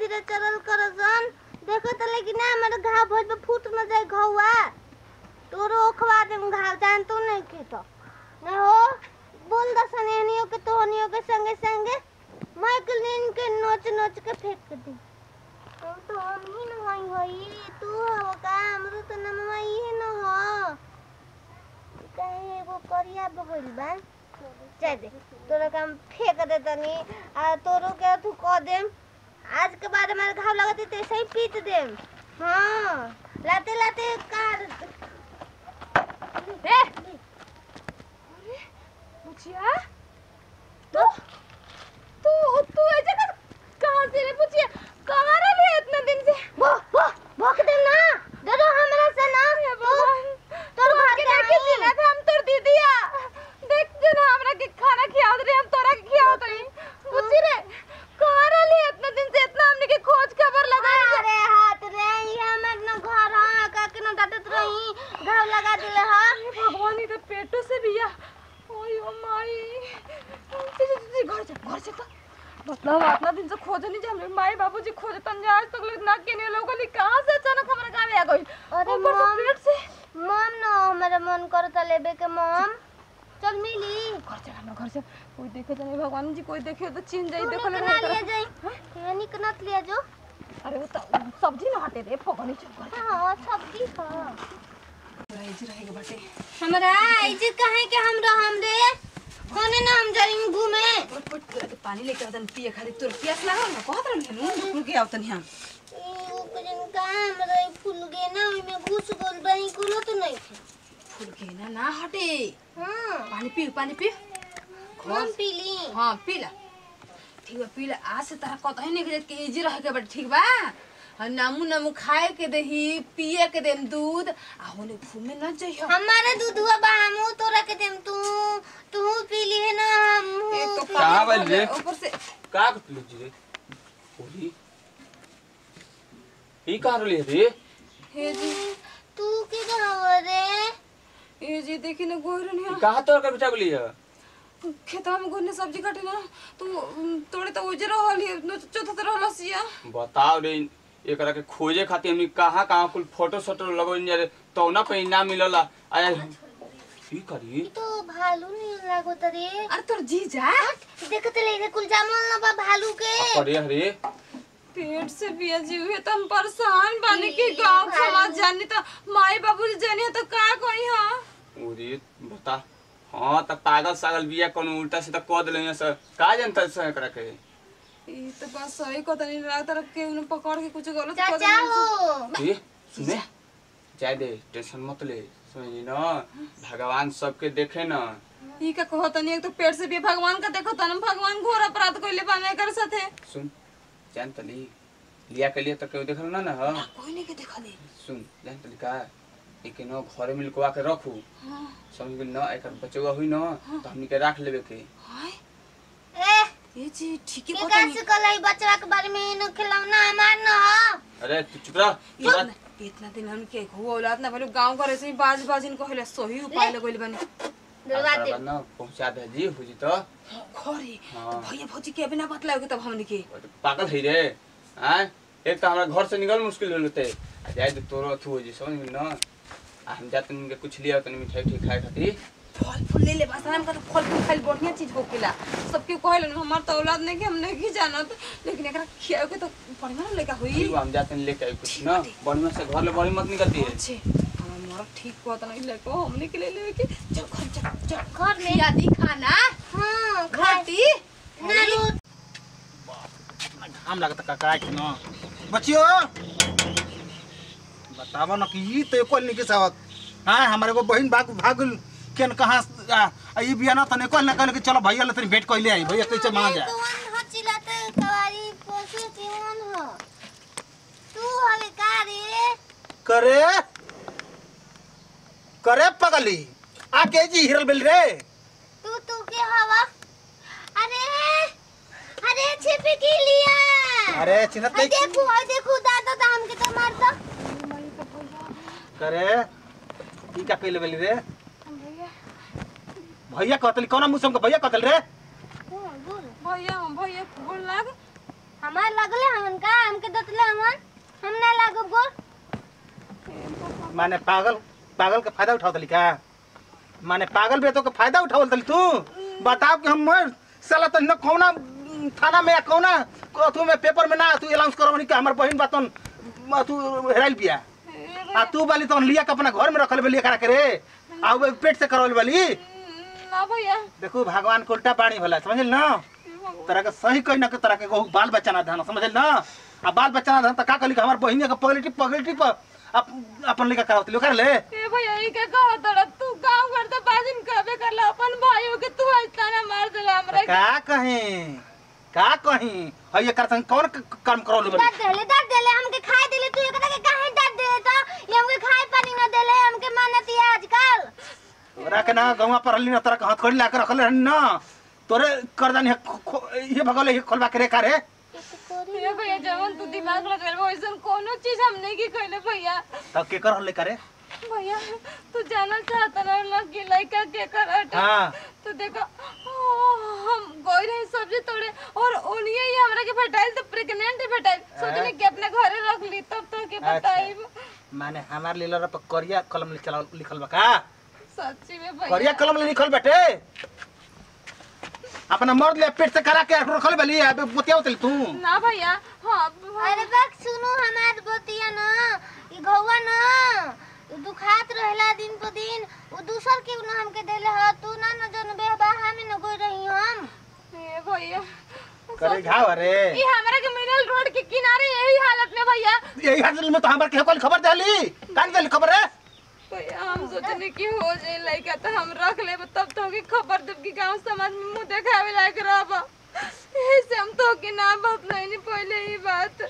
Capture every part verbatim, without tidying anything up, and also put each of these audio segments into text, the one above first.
धीरे चलल करसन देखो त लेकिन हमर घाव भोज पे फूट न जाए घौवा तोरो ओखवा दे घाव जान तो नहीं के तो न हो बोल दसन एनियो के तो हनियो के संगे संगे माइकल नीन के नोच नोच के फेंक दी तो तो हम ही न होई होई तू हो का हमरो तो नमवा ही न हो कहीं वो करिया बहल बा चाहे दे तोरा काम फेंक दे तनी आ तोरो के तू क देम आज के बाद हमारे घाव लगते तो ऐसे ही पीट देम हां लाते लाते कार ए बुचिया तो तू तू ऐसे कर कहां से रे बुचिया कहां रही है इतने दिन से वो वो भोक दे ना दे दो हमरा से ना तो तो के देखे थी ना हम तोर दीदिया देख जो ना हमरा के खाना खियावत रे हम तोरा के खियावत रही बुची रे कहां रही है इतने दिन से इतना हमने के खोज खबर लगा अरे हाथ रे ये हम ना घर हां का के ना डटत रही घाव लगा दिले हां भगवान इधर पेटो से बिया ओय ओ माई घर से घर से तो मतलब इतना दिन से खोजे नहीं हमरे माई बाबूजी खोजे तन आज तक लोग ना के नहीं लोग कहां से अचानक हमरा गावे आ गई अरे मम पेट से मम ना मेरा मन करता लेबे के मम चल मिली घर से हमरा घर से कोई देखे तो नहीं भगवान जी कोई देखे तो चिन जाई देखो ले ले जाई ये निकनत ले जो अरे वो तो सब्जी ना हटे रे फगनी चुप हां सब्जी हां राइज रहेगा बटे हमरा इज्जत काहे के हम रहम रे कोने ना हम जाई घूमे पट पानी लेके आदन पिए खाली तोर प्यास लागल ना कहत रहनी रुक के आवतन हम ओ कजन काम रे फूल गे ना ओइ में घुस गल बही कुलो तो नहीं फूल के ना ना हटे हां पानी पी पानी पी हम पीली हां पीला ठीक बा पीला आज से तारा कतई नहीं के इजी रह के बट ठीक बा नामू नामू खाए के देही पिए के देम दूध आ होने घूमे न जइयो हमारे दूधवा बा हमू तोरा के देम तू तू पी ली है ना हम ए तो कहां बल रे ऊपर से का कतलू जी रे ओली ई कहां रे रे हे जी तू के गाव रे ए जी देखी ना गोरन है कहां तोर के बेटा बोली है खेतवा में गोरने सब्जी काटे ना तू तोड़े तो उजर रहल चौथा रहल सिया बताओ रे एकरा के खोजे खातिर हमनी कहां कहां कुल फोटो सोटो लगोइन रे तो ना कहीं ना मिलला आया की करी तो भालू नहीं लागो तरे अरे तोर जीजा देखत ले रे कुल जामल ना बा भालू के अरे अरे पेट से पिया जी हुए तो हम परेशान बानी के गांव समाज जानी तो माई बाबूजी जानी तो का कोई हां ओरे बता हां त पागल सागल बिया कोनो उल्टा सीधा क देले सर का जानता से एकरा के ई तो बस सही को तनी लागत रख के उन पकड़ के कुछ गलत कर चाचा हो ए सुने जाय दे टेंशन मत ले सुनी ना भगवान सबके देखे ना ई का कहत नहीं एक तो पेट से भी भगवान का देखो तन भगवान घोर अपराध कइले बाने कर साथे सुन जान तली लिया के लिए तो केहू देखल ना ना हां कोई नहीं के देखले सुन जान तली का एक न घरे में लुकवा के रखू हां समझ गेल ना एकर बचवा हुई ना तो हमनी के रख लेबे के हाय ए ये जी ठीक है के पता कैसे कलाई बचवा के बारे में न खिलौना हमार न हो अरे तू चुप रह इतना, इतना दिन हम के हो औलाद ना बोलो गांव घर से बाज बाज इनको कहले सही उपाय लगइल बानी दिलवा दे ना पहुंचा दे जी हो जी तो खरे हाँ। भैया भौजी के बिना बतलाओगे तब हमनी के पागल है रे हैं एक तो हमरा घर से निकल मुश्किल होते जाए तो तोरो अथु हो जी समझ में ना हम जाते इनके कुछ लिया तनी मिठाई ठीक खाए खातिर फल फूल ले ले बस हम का तो फल फूल खाली बढ़िया चीज होकेला सबके कहले हमार तो औलाद नहीं के हम नहीं जानत लेकिन एकरा खियाओ के तो बढ़िया लेका होई हम जाते लेके आई कुछ ना बढ़िया से घर ले बड़ी मत निकलती है अच्छे हमारा ठीक पता नहीं लेको हमने के ले ले के चल घर चल चल घर में खिया दी खाना हां खाती ना रो हम लगता काका के ना बच्चियो बतावा ना कि ई तो कोल नहीं के सावत हां हमारे को बहन भाग भागल केन कहां ई बिया ना तने कोल ना कहले कि चलो भैया ले तनी भेंट कइले आई भैया कैसे मां जा कौन हो चिल्लाते कवारी पोसे कौन हो तू हवे का रे करे करे पगली आ के जी हिरल बेल रे तू तू के हवा अरे अरे छिप के लिया अरे चिन्हत नहीं देखो देखो दादा दाम के तो मारता करे ई का कइले बेल रे भैया कहतली कोना मुसम के भैया कहतल रे भैया भैया बोल लाग हमार लगले हमन का हमके दतले हमन हम ना लागब गोर। माने पागल पागल के फायदा उठावत का माने पागल बे तो के फायदा उठावत तू बताओ कि हम मर साला त न कौना थाना में या कौना तू में पेपर में ना तू अनाउंस करवनी कि हमर बहिन बातन तू हेराइल बिया आ तू वाली तो लिया के अपना घर में रखल बे लिया करा करे आ वो पेट से करवल वाली ना भैया देखो भगवान को उल्टा पानी भला समझल ना तरह के सही कहीं ना के तरह के बाल बच्चा ना धन समझल ना आ बाल बच्चा ना धन त का कहली कि हमर बहिन के पगलिटी पगलिटी पर अपन लेका करावत लो कर ले ए भैया ई के कह तोरा तू गांव घर त बाजिन कहबे करला अपन भाइयों के तू ऐसा मार देला हमरा का कहीं का कहीं हई एकर संग कौन काम करौले बड़ी डाट देले डाट देले हमके खाए देले तू एकरा के काहे डाट देले तो ये हमके खाए पानी न देले हमके मानती आजकल तोरा के ना गौवा पर हल्ली ना तरह हाथ खोल ला के रखले रहनी ना तोरे करदानी ये भगले ये खोलवा के रे का रे ए भैया जवन तू दिमाग लगल वैसन कोनो चीज हम नहीं की कहले भैया तब के कर हल्ले करे भैया तू जानल चाहता ना लग के लड़का के कर हट हां तो देखो हम गोई रहे सब्जी तोड़े और उन्हीं ही हमरा के फटाइल तो प्रेग्नेंट फटाइल सोचने कि अपने घरे रख ली तब तो के बताई माने हमार लीलर पर करिया कलम लिखल लिखल बा का सच्ची में भैया करिया कलम लिखल बेटे अपना मर्द ले पेट से करा के रखल बली अब बोतिया उतल तू ना भैया हां अरे बक सुनो हमार बतिया ना ई घौवा ना दुखात रहला दिन पर दिन वो दूसर के ना हमके देले ह तू ना न जन बेबाहा में न गोई रही हम ए भैया करे घाव रे ई हमरा के मिनरल रोड के किनारे यही हालत में भैया यही हाल में तो हमर के कोई खबर देली कान देली खबर है भैया हम सोचने की हो जाए लड़का तो हम रख ले तब तो की खबर देब कि गांव समाज में मुंह देखावे लायक रहब ऐसे हम तो के ना बतलाई नहीं पहले ही बात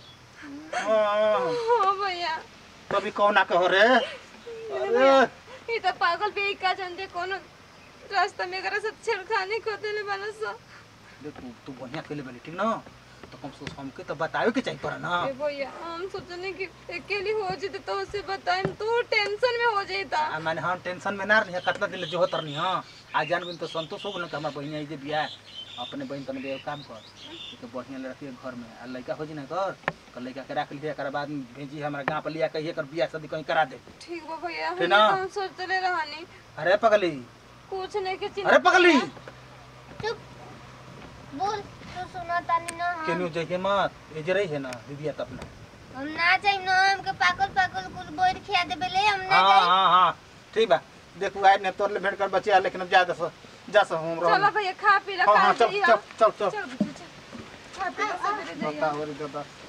हो भैया तभी कौन आके हो रे अरे ये तो पागल भी का जानते कोनो रास्ता में अगर सब छेड़खानी को देले बनस देख तू बढ़िया खेले बली ठीक ना तो कम से कम हमके तो बतावे के चाहिए पर ना ए भैया हम सोचने कि अकेली हो जेते तो उसे बताएं तू टेंशन में हो जाता आ माने हम टेंशन में ना रही कितना दिन जो होतर नहीं हां आज जान बिन तो संतोष हो गन कि हमर बहिन आई जे बियाह अपने बहन तने बे काम कर तो बढ़िया ले रखिए घर में आ लड़का हो जी ना कर तो लड़का के रख लीजिए कर बाद में भेजी हमरा गांव पर लिया कहिए कर बियाह शादी कहीं करा दे ठीक बा भैया ठीक ना? हम सोचले रहनी अरे पगली कुछ नहीं के चिंता अरे पगली चुप बोल तू सुना तानी ना हम केनु जइए मत ए जे रही है ना दीदी त अपना हम ना जाई ना हमके पागल पागल कुल बोर खिया देबे ले हम ना हां जाई हां हां ठीक बा देखू आज ने तोर ले भेंट कर बचिया लेकिन अब जा दस जा से हम रह चलो भैया खा पी ला हां हां खा चल चल चल चल चल खा पी ला सब दे बता और दादा